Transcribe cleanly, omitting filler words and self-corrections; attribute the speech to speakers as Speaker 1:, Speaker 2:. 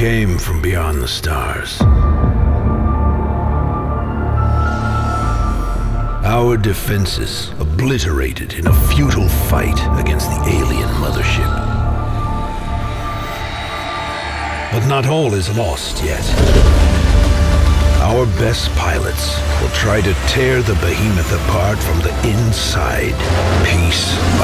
Speaker 1: came from beyond the stars. Our defenses obliterated in a futile fight against the alien mothership. But not all is lost yet. Our best pilots will try to tear the behemoth apart from the inside, piece